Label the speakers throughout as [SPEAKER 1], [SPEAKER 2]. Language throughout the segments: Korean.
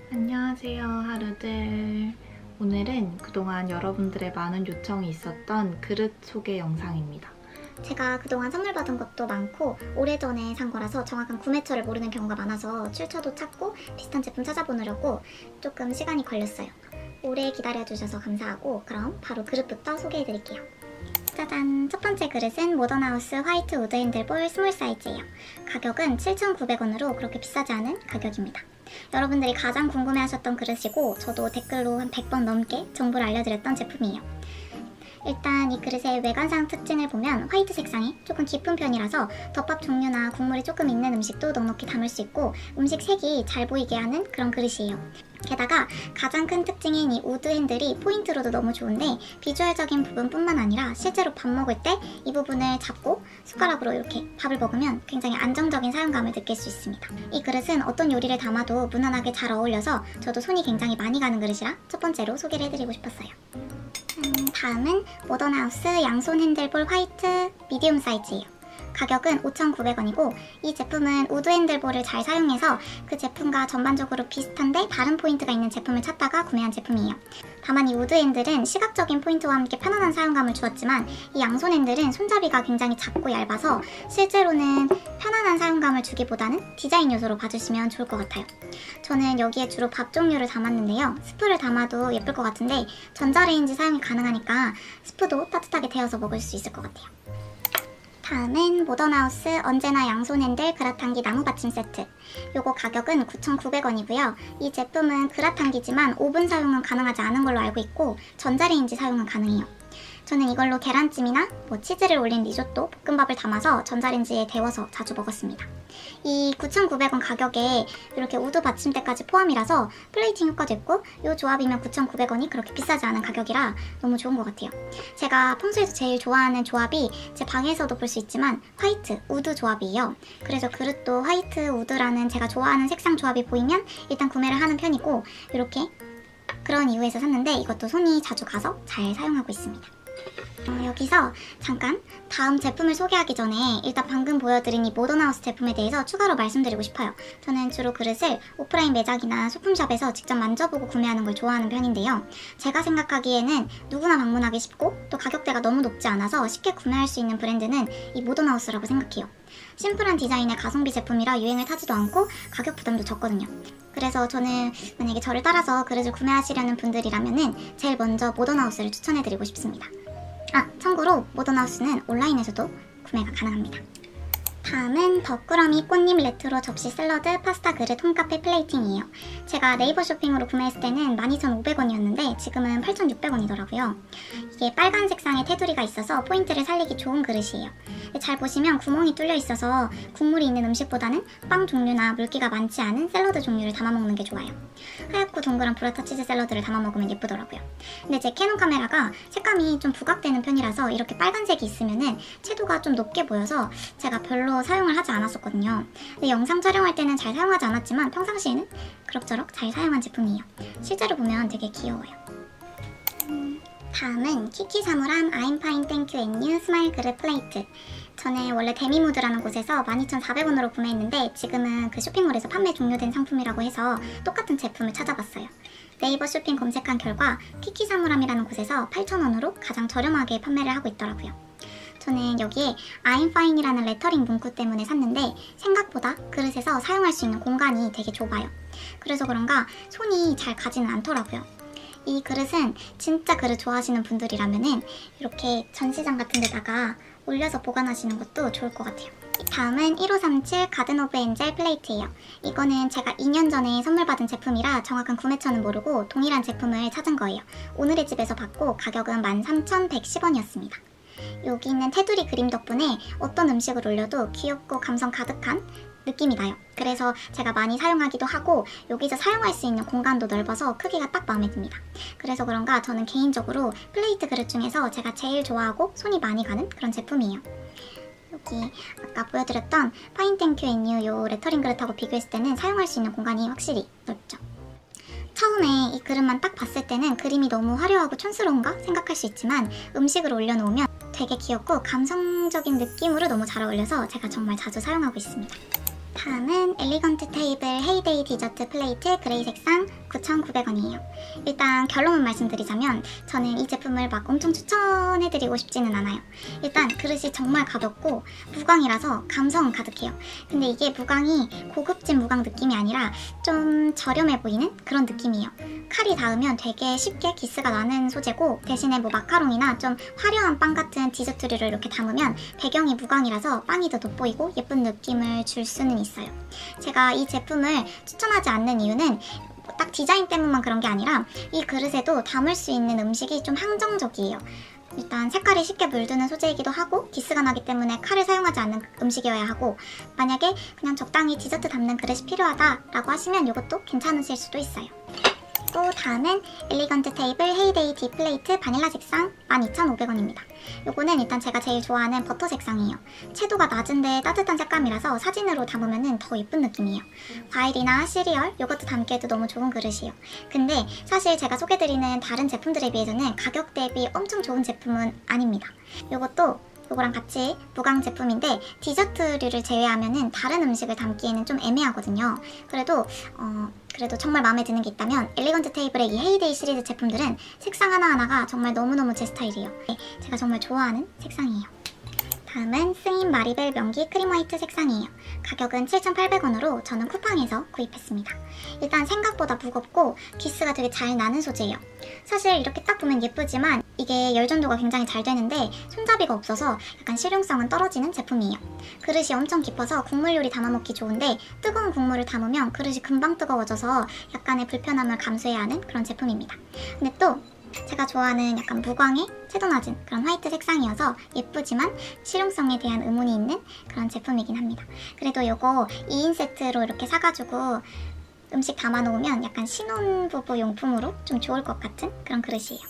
[SPEAKER 1] 안녕하세요, 하루들. 오늘은 그동안 여러분들의 많은 요청이 있었던 그릇 소개 영상입니다.
[SPEAKER 2] 제가 그동안 선물 받은 것도 많고 오래전에 산 거라서 정확한 구매처를 모르는 경우가 많아서 출처도 찾고 비슷한 제품 찾아보느라고 조금 시간이 걸렸어요. 오래 기다려주셔서 감사하고 그럼 바로 그릇부터 소개해드릴게요. 짜잔! 첫 번째 그릇은 모던하우스 화이트 우드 핸들볼 스몰 사이즈예요. 가격은 7,900원으로 그렇게 비싸지 않은 가격입니다. 여러분들이 가장 궁금해하셨던 그릇이고 저도 댓글로 한 100번 넘게 정보를 알려드렸던 제품이에요. 일단 이 그릇의 외관상 특징을 보면 화이트 색상이 조금 깊은 편이라서 덮밥 종류나 국물이 조금 있는 음식도 넉넉히 담을 수 있고 음식 색이 잘 보이게 하는 그런 그릇이에요. 게다가 가장 큰 특징인 이 우드 핸들이 포인트로도 너무 좋은데 비주얼적인 부분뿐만 아니라 실제로 밥 먹을 때 이 부분을 잡고 숟가락으로 이렇게 밥을 먹으면 굉장히 안정적인 사용감을 느낄 수 있습니다. 이 그릇은 어떤 요리를 담아도 무난하게 잘 어울려서 저도 손이 굉장히 많이 가는 그릇이라 첫 번째로 소개를 해드리고 싶었어요. 다음은 모던하우스 양손 핸들볼 화이트 미디움 사이즈예요. 가격은 5,900원이고 이 제품은 우드 핸들볼을 잘 사용해서 그 제품과 전반적으로 비슷한데 다른 포인트가 있는 제품을 찾다가 구매한 제품이에요. 다만 이 우드 핸들은 시각적인 포인트와 함께 편안한 사용감을 주었지만 이 양손 핸들은 손잡이가 굉장히 작고 얇아서 실제로는 편안한 사용감을 주기보다는 디자인 요소로 봐주시면 좋을 것 같아요. 저는 여기에 주로 밥 종류를 담았는데요. 스프를 담아도 예쁠 것 같은데 전자레인지 사용이 가능하니까 스프도 따뜻하게 데워서 먹을 수 있을 것 같아요. 다음은 모던하우스 언제나 양손 핸들 그라탕기 나무 받침 세트. 요거 가격은 9,900원이고요. 이 제품은 그라탕기지만 오븐 사용은 가능하지 않은 걸로 알고 있고 전자레인지 사용은 가능해요. 저는 이걸로 계란찜이나 치즈를 올린 리조또, 볶음밥을 담아서 전자레인지에 데워서 자주 먹었습니다. 이 9,900원 가격에 이렇게 우드 받침대까지 포함이라서 플레이팅 효과도 있고 이 조합이면 9,900원이 그렇게 비싸지 않은 가격이라 너무 좋은 것 같아요. 제가 평소에도 제일 좋아하는 조합이 제 방에서도 볼 수 있지만 화이트, 우드 조합이에요. 그래서 그릇도 화이트, 우드라는 제가 좋아하는 색상 조합이 보이면 일단 구매를 하는 편이고 이렇게 그런 이유에서 샀는데 이것도 손이 자주 가서 잘 사용하고 있습니다. 여기서 잠깐 다음 제품을 소개하기 전에 일단 방금 보여드린 이 모던하우스 제품에 대해서 추가로 말씀드리고 싶어요. 저는 주로 그릇을 오프라인 매장이나 소품샵에서 직접 만져보고 구매하는 걸 좋아하는 편인데요. 제가 생각하기에는 누구나 방문하기 쉽고 또 가격대가 너무 높지 않아서 쉽게 구매할 수 있는 브랜드는 이 모던하우스라고 생각해요. 심플한 디자인의 가성비 제품이라 유행을 타지도 않고 가격 부담도 적거든요. 그래서 저는 만약에 저를 따라서 그릇을 구매하시려는 분들이라면 제일 먼저 모던하우스를 추천해드리고 싶습니다. 참고로 모던하우스는 온라인에서도 구매가 가능합니다. 다음은 덧꾸러미 꽃잎 레트로 접시 샐러드 파스타 그릇 홈카페 플레이팅이에요. 제가 네이버 쇼핑으로 구매했을 때는 12,500원이었는데 지금은 8,600원이더라고요. 이게 빨간 색상의 테두리가 있어서 포인트를 살리기 좋은 그릇이에요. 잘 보시면 구멍이 뚫려 있어서 국물이 있는 음식보다는 빵 종류나 물기가 많지 않은 샐러드 종류를 담아먹는 게 좋아요. 하얗고 동그란 브라타 치즈 샐러드를 담아먹으면 예쁘더라고요. 근데 제 캐논 카메라가 색감이 좀 부각되는 편이라서 이렇게 빨간색이 있으면은 채도가 좀 높게 보여서 제가 별로 사용을 하지 않았었거든요. 근데 영상 촬영할 때는 잘 사용하지 않았지만 평상시에는 그럭저럭 잘 사용한 제품이에요. 실제로 보면 되게 귀여워요. 다음은 키키사무람 아임파인 땡큐 앤유 스마일 그릇 플레이트. 저는 원래 데미무드라는 곳에서 12,400원으으로 구매했는데 지금은 그 쇼핑몰에서 판매 종료된 상품이라고 해서 똑같은 제품을 찾아봤어요. 네이버 쇼핑 검색한 결과 키키사무람이라는 곳에서 8,000원으로 가장 저렴하게 판매를 하고 있더라고요. 저는 여기에 I'm fine이라는 레터링 문구 때문에 샀는데 생각보다 그릇에서 사용할 수 있는 공간이 되게 좁아요. 그래서 그런가 손이 잘 가지는 않더라고요. 이 그릇은 진짜 그릇 좋아하시는 분들이라면 이렇게 전시장 같은 데다가 올려서 보관하시는 것도 좋을 것 같아요. 다음은 1537 가든 오브 엔젤 플레이트예요. 이거는 제가 2년 전에 선물 받은 제품이라 정확한 구매처는 모르고 동일한 제품을 찾은 거예요. 오늘의 집에서 받고 가격은 13,110원이었습니다. 여기 있는 테두리 그림 덕분에 어떤 음식을 올려도 귀엽고 감성 가득한 느낌이 나요. 그래서 제가 많이 사용하기도 하고 여기서 사용할 수 있는 공간도 넓어서 크기가 딱 마음에 듭니다. 그래서 그런가 저는 개인적으로 플레이트 그릇 중에서 제가 제일 좋아하고 손이 많이 가는 그런 제품이에요. 여기 아까 보여드렸던 파인 땡큐 앤유 요 레터링 그릇하고 비교했을 때는 사용할 수 있는 공간이 확실히 넓죠. 처음에 이 그릇만 딱 봤을 때는 그림이 너무 화려하고 촌스러운가 생각할 수 있지만 음식을 올려놓으면 되게 귀엽고 감성적인 느낌으로 너무 잘 어울려서 제가 정말 자주 사용하고 있습니다. 다음은 엘리건트 테이블 헤이데이 디저트 플레이트 그레이 색상 9,900원이에요. 일단 결론을 말씀드리자면 저는 이 제품을 막 엄청 추천해드리고 싶지는 않아요. 일단 그릇이 정말 가볍고 무광이라서 감성은 가득해요. 근데 이게 무광이 고급진 무광 느낌이 아니라 좀 저렴해 보이는 그런 느낌이에요. 칼이 닿으면 되게 쉽게 기스가 나는 소재고, 대신에 뭐 마카롱이나 좀 화려한 빵 같은 디저트류를 이렇게 담으면 배경이 무광이라서 빵이 더 돋보이고 예쁜 느낌을 줄 수는 있어요. 제가 이 제품을 추천하지 않는 이유는 딱 디자인 때문만 그런 게 아니라 이 그릇에도 담을 수 있는 음식이 좀 한정적이에요. 일단 색깔이 쉽게 물드는 소재이기도 하고 기스가 나기 때문에 칼을 사용하지 않는 음식이어야 하고, 만약에 그냥 적당히 디저트 담는 그릇이 필요하다라고 하시면 이것도 괜찮으실 수도 있어요. 또 다음은 엘리건트 테이블 헤이데이 디 플레이트 바닐라 색상 12,500원입니다. 요거는 일단 제가 제일 좋아하는 버터 색상이에요. 채도가 낮은데 따뜻한 색감이라서 사진으로 담으면 더 예쁜 느낌이에요. 과일이나 시리얼, 요것도 담기에도 너무 좋은 그릇이에요. 근데 사실 제가 소개드리는 다른 제품들에 비해서는 가격 대비 엄청 좋은 제품은 아닙니다. 요거랑 같이 무광 제품인데 디저트류를 제외하면은 다른 음식을 담기에는 좀 애매하거든요. 그래도 정말 마음에 드는 게 있다면 엘리건트 테이블의 이 헤이데이 시리즈 제품들은 색상 하나하나가 정말 너무너무 제 스타일이에요. 제가 정말 좋아하는 색상이에요. 다음은 스인 마리벨 명기 크림 화이트 색상이에요. 가격은 7,800원으로 저는 쿠팡에서 구입했습니다. 일단 생각보다 무겁고 기스가 되게 잘 나는 소재예요. 사실 이렇게 딱 보면 예쁘지만 이게 열전도가 굉장히 잘 되는데 손잡이가 없어서 약간 실용성은 떨어지는 제품이에요. 그릇이 엄청 깊어서 국물 요리 담아먹기 좋은데 뜨거운 국물을 담으면 그릇이 금방 뜨거워져서 약간의 불편함을 감수해야 하는 그런 제품입니다. 근데 또 제가 좋아하는 약간 무광의 채도 낮은 그런 화이트 색상이어서 예쁘지만 실용성에 대한 의문이 있는 그런 제품이긴 합니다. 그래도 요거 2인 세트로 이렇게 사가지고 음식 담아놓으면 약간 신혼부부 용품으로 좀 좋을 것 같은 그런 그릇이에요.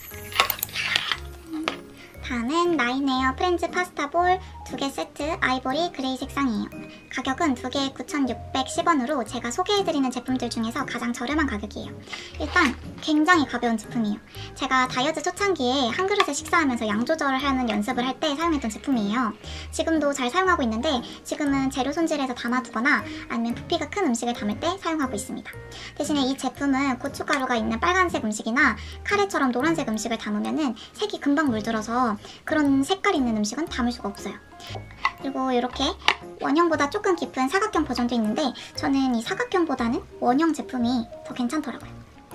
[SPEAKER 2] 다음은 나인에어 프렌즈 파스타볼 2개 세트 아이보리 그레이 색상이에요. 가격은 2개에 9,610원으로 제가 소개해드리는 제품들 중에서 가장 저렴한 가격이에요. 일단 굉장히 가벼운 제품이에요. 제가 다이어트 초창기에 한 그릇에 식사하면서 양 조절을 하는 연습을 할 때 사용했던 제품이에요. 지금도 잘 사용하고 있는데 지금은 재료 손질해서 담아두거나 아니면 부피가 큰 음식을 담을 때 사용하고 있습니다. 대신에 이 제품은 고춧가루가 있는 빨간색 음식이나 카레처럼 노란색 음식을 담으면 색이 금방 물들어서 그런 색깔 있는 음식은 담을 수가 없어요. 그리고 이렇게 원형보다 조금 깊은 사각형 버전도 있는데 저는 이 사각형보다는 원형 제품이 더 괜찮더라고요.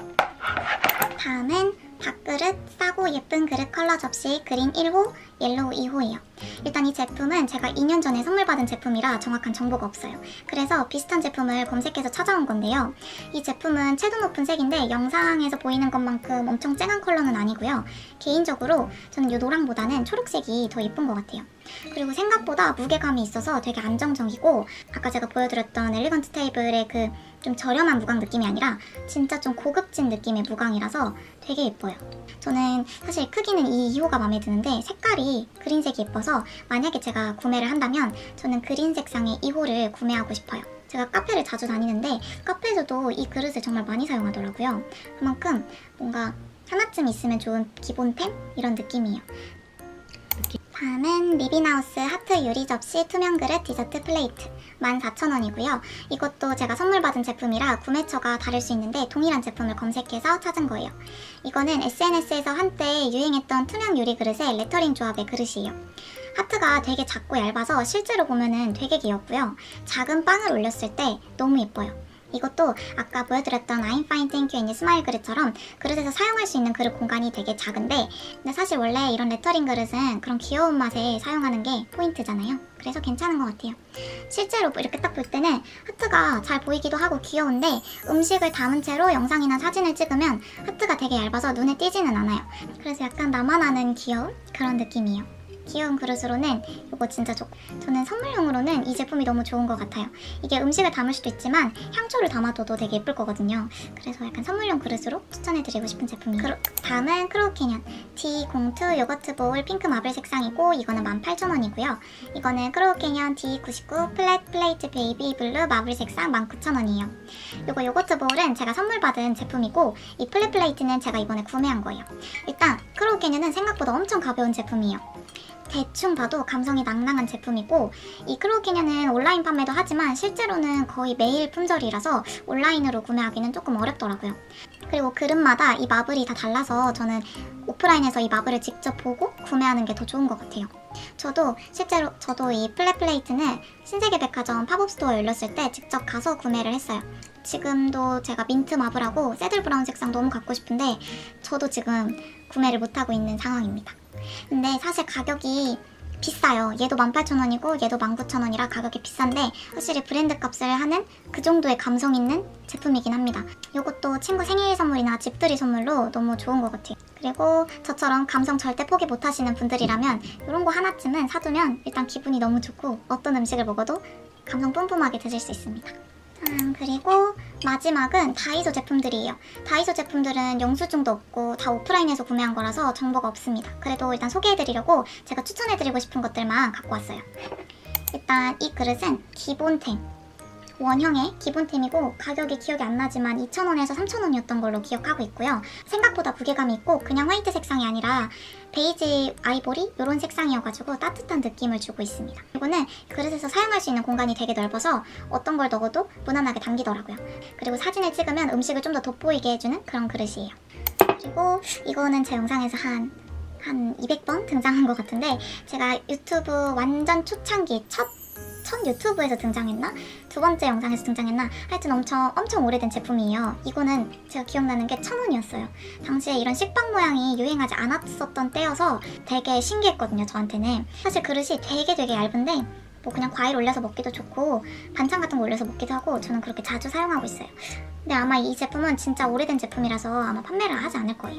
[SPEAKER 2] 다음은 밥그릇 싸고 예쁜 그릇 컬러 접시 그린 1호, 옐로우 2호예요. 일단 이 제품은 제가 2년 전에 선물 받은 제품이라 정확한 정보가 없어요. 그래서 비슷한 제품을 검색해서 찾아온 건데요. 이 제품은 채도 높은 색인데 영상에서 보이는 것만큼 엄청 쨍한 컬러는 아니고요. 개인적으로 저는 이 노랑보다는 초록색이 더 예쁜 것 같아요. 그리고 생각보다 무게감이 있어서 되게 안정적이고, 아까 제가 보여드렸던 엘리건트 테이블의 그 좀 저렴한 무광 느낌이 아니라 진짜 좀 고급진 느낌의 무광이라서 되게 예뻐요. 저는 사실 크기는 이 2호가 마음에 드는데 색깔이 그린색이 예뻐서 만약에 제가 구매를 한다면 저는 그린 색상의 2호를 구매하고 싶어요. 제가 카페를 자주 다니는데 카페에서도 이 그릇을 정말 많이 사용하더라고요. 그만큼 뭔가 하나쯤 있으면 좋은 기본템? 이런 느낌이에요. 다음은 리빈하우스 하트 유리 접시 투명 그릇 디저트 플레이트 14,000원이고요. 이것도 제가 선물 받은 제품이라 구매처가 다를 수 있는데 동일한 제품을 검색해서 찾은 거예요. 이거는 SNS에서 한때 유행했던 투명 유리 그릇의 레터링 조합의 그릇이에요. 하트가 되게 작고 얇아서 실제로 보면은 되게 귀엽고요. 작은 빵을 올렸을 때 너무 예뻐요. 이것도 아까 보여드렸던 I'm fine, thank you, and you smile 그릇처럼 그릇에서 사용할 수 있는 그릇 공간이 되게 작은데, 근데 사실 원래 이런 레터링 그릇은 그런 귀여운 맛에 사용하는 게 포인트잖아요. 그래서 괜찮은 것 같아요. 실제로 이렇게 딱 볼 때는 하트가 잘 보이기도 하고 귀여운데 음식을 담은 채로 영상이나 사진을 찍으면 하트가 되게 얇아서 눈에 띄지는 않아요. 그래서 약간 나만 아는 귀여운 그런 느낌이에요. 귀여운 그릇으로는 이거 진짜 좋고, 저는 선물용으로는 이 제품이 너무 좋은 것 같아요. 이게 음식을 담을 수도 있지만 향초를 담아둬도 되게 예쁠 거거든요. 그래서 약간 선물용 그릇으로 추천해드리고 싶은 제품이에요. 다음은 크로우 캐년 D02 요거트 보울 핑크 마블 색상이고 이거는 18,000원이고요. 이거는 크로우 캐년 D99 플랫 플레이트 베이비 블루 마블 색상 19,000원이에요. 이거 요거트 보울은 제가 선물 받은 제품이고 이 플랫 플레이트는 제가 이번에 구매한 거예요. 일단 크로우 캐년은 생각보다 엄청 가벼운 제품이에요. 대충 봐도 감성이 낭낭한 제품이고, 이 크로우캐년은 온라인 판매도 하지만 실제로는 거의 매일 품절이라서 온라인으로 구매하기는 조금 어렵더라고요. 그리고 그릇마다 이 마블이 다 달라서 저는 오프라인에서 이 마블을 직접 보고 구매하는 게 더 좋은 것 같아요. 저도 이 플랫플레이트는 신세계백화점 팝업스토어 열렸을 때 직접 가서 구매를 했어요. 지금도 제가 민트 마블하고 새들 브라운 색상 너무 갖고 싶은데 저도 지금 구매를 못하고 있는 상황입니다. 근데 사실 가격이 비싸요. 얘도 18,000원이고 얘도 19,000원이라 가격이 비싼데 확실히 브랜드 값을 하는 그 정도의 감성 있는 제품이긴 합니다. 이것도 친구 생일 선물이나 집들이 선물로 너무 좋은 것 같아요. 그리고 저처럼 감성 절대 포기 못하시는 분들이라면 이런 거 하나쯤은 사두면 일단 기분이 너무 좋고 어떤 음식을 먹어도 감성 뿜뿜하게 드실 수 있습니다. 그리고 마지막은 다이소 제품들이에요. 다이소 제품들은 영수증도 없고 다 오프라인에서 구매한 거라서 정보가 없습니다. 그래도 일단 소개해드리려고 제가 추천해드리고 싶은 것들만 갖고 왔어요. 일단 이 그릇은 기본템, 원형의 기본템이고 가격이 기억이 안 나지만 2,000원에서 3,000원이었던 걸로 기억하고 있고요. 생각보다 무게감이 있고 그냥 화이트 색상이 아니라 베이지 아이보리 이런 색상이어가지고 따뜻한 느낌을 주고 있습니다. 이거는 그릇에서 사용할 수 있는 공간이 되게 넓어서 어떤 걸 넣어도 무난하게 담기더라고요. 그리고 사진을 찍으면 음식을 좀 더 돋보이게 해주는 그런 그릇이에요. 그리고 이거는 제 영상에서 한 200번 등장한 것 같은데 제가 유튜브 완전 초창기 첫 유튜브에서 등장했나? 두 번째 영상에서 등장했나? 하여튼 엄청 오래된 제품이에요. 이거는 제가 기억나는 게 1,000원이었어요. 당시에 이런 식빵 모양이 유행하지 않았었던 때여서 되게 신기했거든요, 저한테는. 사실 그릇이 되게 얇은데 뭐 그냥 과일 올려서 먹기도 좋고 반찬 같은 거 올려서 먹기도 하고 저는 그렇게 자주 사용하고 있어요. 근데 아마 이 제품은 진짜 오래된 제품이라서 아마 판매를 하지 않을 거예요.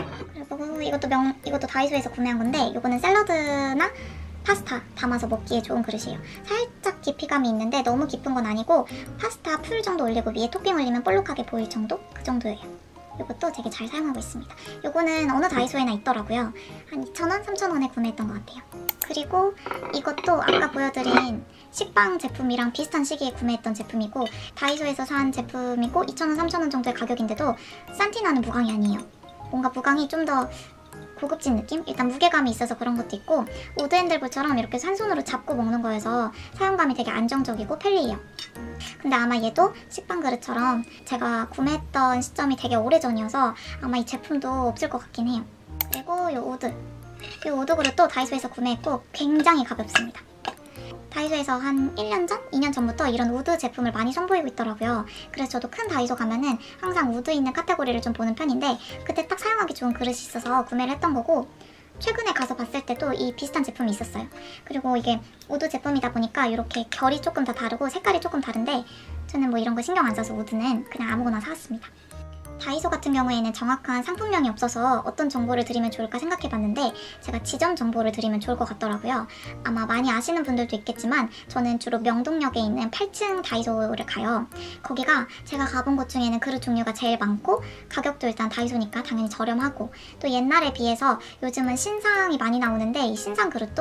[SPEAKER 2] 그리고 이것도 다이소에서 구매한 건데 이거는 샐러드나 파스타 담아서 먹기에 좋은 그릇이에요. 살짝 깊이감이 있는데 너무 깊은 건 아니고 파스타 풀 정도 올리고 위에 토핑 올리면 볼록하게 보일 정도? 그 정도예요. 이것도 되게 잘 사용하고 있습니다. 이거는 어느 다이소에나 있더라고요. 한 2,000원, 3,000원에 구매했던 것 같아요. 그리고 이것도 아까 보여드린 식빵 제품이랑 비슷한 시기에 구매했던 제품이고 다이소에서 산 제품이고 2,000원, 3,000원 정도의 가격인데도 산티나는 무광이 아니에요. 뭔가 무광이 좀 더 고급진 느낌? 일단 무게감이 있어서 그런 것도 있고 우드 핸들볼처럼 이렇게 한 손으로 잡고 먹는 거여서 사용감이 되게 안정적이고 편리해요. 근데 아마 얘도 식빵 그릇처럼 제가 구매했던 시점이 되게 오래전이어서 아마 이 제품도 없을 것 같긴 해요. 그리고 이 우드 그릇도 다이소에서 구매했고 굉장히 가볍습니다. 다이소에서 한 1년 전? 2년 전부터 이런 우드 제품을 많이 선보이고 있더라고요. 그래서 저도 큰 다이소 가면은 항상 우드 있는 카테고리를 좀 보는 편인데 그때 딱 사용하기 좋은 그릇이 있어서 구매를 했던 거고 최근에 가서 봤을 때도 이 비슷한 제품이 있었어요. 그리고 이게 우드 제품이다 보니까 이렇게 결이 조금 다 다르고 색깔이 조금 다른데 저는 뭐 이런 거 신경 안 써서 우드는 그냥 아무거나 사왔습니다. 다이소 같은 경우에는 정확한 상품명이 없어서 어떤 정보를 드리면 좋을까 생각해봤는데 제가 지점 정보를 드리면 좋을 것 같더라고요. 아마 많이 아시는 분들도 있겠지만 저는 주로 명동역에 있는 8층 다이소를 가요. 거기가 제가 가본 곳 중에는 그릇 종류가 제일 많고 가격도 일단 다이소니까 당연히 저렴하고 또 옛날에 비해서 요즘은 신상이 많이 나오는데 이 신상 그릇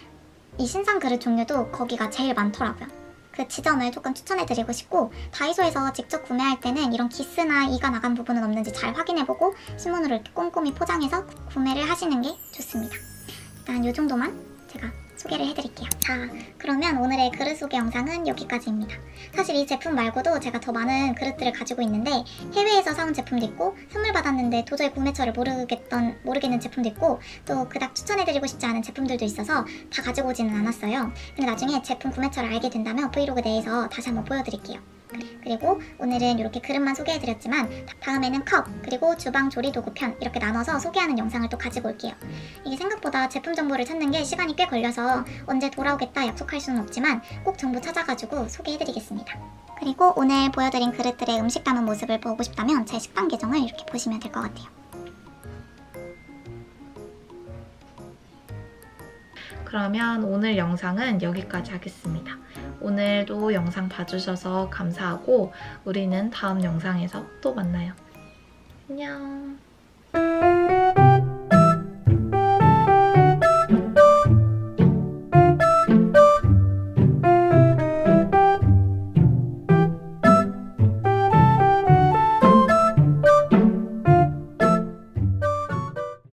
[SPEAKER 2] 종류도 거기가 제일 많더라고요. 그 지점을 조금 추천해드리고 싶고 다이소에서 직접 구매할 때는 이런 기스나 이가 나간 부분은 없는지 잘 확인해보고 신문으로 이렇게 꼼꼼히 포장해서 구매를 하시는 게 좋습니다. 일단 이 정도만 제가 소개를 해드릴게요. 자, 그러면 오늘의 그릇 소개 영상은 여기까지입니다. 사실 이 제품 말고도 제가 더 많은 그릇들을 가지고 있는데 해외에서 사온 제품도 있고 선물 받았는데 도저히 구매처를 모르겠는 제품도 있고 또 그닥 추천해드리고 싶지 않은 제품들도 있어서 다 가지고 오지는 않았어요. 근데 나중에 제품 구매처를 알게 된다면 브이로그 내에서 다시 한번 보여드릴게요. 그리고 오늘은 이렇게 그릇만 소개해드렸지만 다음에는 컵, 그리고 주방 조리도구 편 이렇게 나눠서 소개하는 영상을 또 가지고 올게요. 이게 생각보다 제품 정보를 찾는 게 시간이 꽤 걸려서 언제 돌아오겠다 약속할 수는 없지만 꼭 정보 찾아가지고 소개해드리겠습니다. 그리고 오늘 보여드린 그릇들의 음식 담은 모습을 보고 싶다면 제 식빵 계정을 이렇게 보시면 될 것 같아요.
[SPEAKER 1] 그러면 오늘 영상은 여기까지 하겠습니다. 오늘도 영상 봐주셔서 감사하고 우리는 다음 영상에서 또 만나요. 안녕.